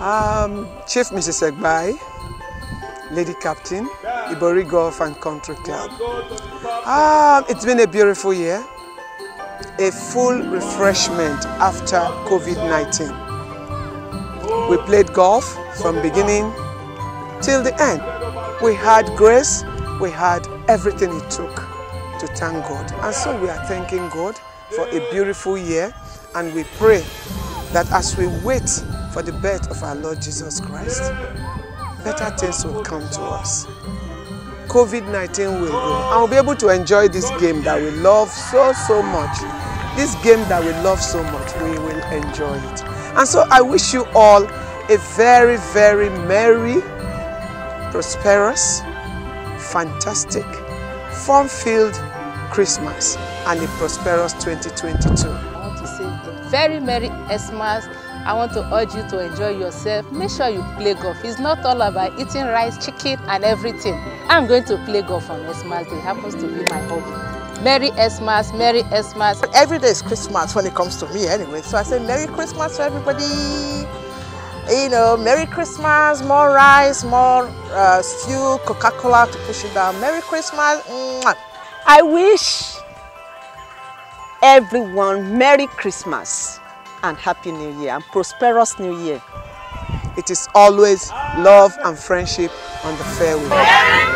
Chief Mrs. Egbai, Lady Captain, Ibori Golf and Country Club. It's been a beautiful year, a full refreshment after COVID-19. We played golf from beginning till the end. We had grace, we had everything it took to thank God. And so we are thanking God for a beautiful year, and we pray that as we wait for the birth of our Lord Jesus Christ, better things will come to us. COVID-19 will go, and we'll be able to enjoy this game that we love so much. This game that we love so much, we will enjoy it. And so I wish you all a very, very merry, prosperous, fantastic, fun-filled Christmas and a prosperous 2022. I want to say a very Merry Xmas. I want to urge you to enjoy yourself. Make sure you play golf. It's not all about eating rice, chicken and everything. I'm going to play golf on Xmas Day. It happens to be my hobby. Merry Xmas, Merry Xmas. Every day is Christmas when it comes to me anyway. So I say Merry Christmas to everybody. You know, Merry Christmas, more rice, more stew, Coca-Cola to push it down. Merry Christmas. Mwah. I wish everyone Merry Christmas and Happy New Year and prosperous New Year. It is always love and friendship on the fairway.